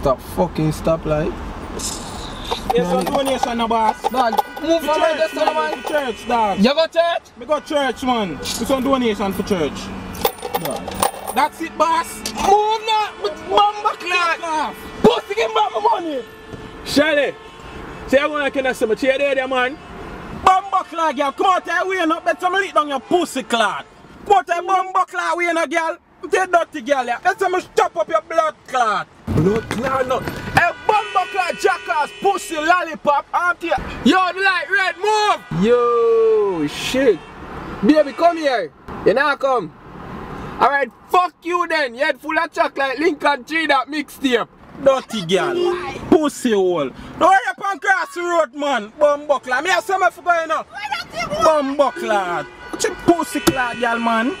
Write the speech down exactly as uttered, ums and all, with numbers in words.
stop fucking stop like. Yes, some donation no boss. Dog, move from church, just man. man. Church, dog. You go church? We go church, man. We some donation for church. Dog. That's it, boss. Move now, BUMBACLOT. Pussy give back my money. Shelly, say I want to see my chair there, man. BUMBACLOT, girl. Come out here, we ain't up. Better me lick down your pussy clot. Come out here, BUMBACLOT, we ain't a girl. You dirty girl, yeah. Better me chop up your blood clot. Blood clot, no. Hey, BUMBACLOT, jackass, pussy, lollipop, auntie. Yo, the light red, move. Yo, shit. Baby, come here. You now come. Alright, fuck you then. You head full of chocolate, Lincoln tree that mixtape. Dirty girl. Pussy hole. Don't worry up on cross the road, man. BUMBACLOT. Me have something for going on. BUMBACLOT. What's your pussy clot, girl, man?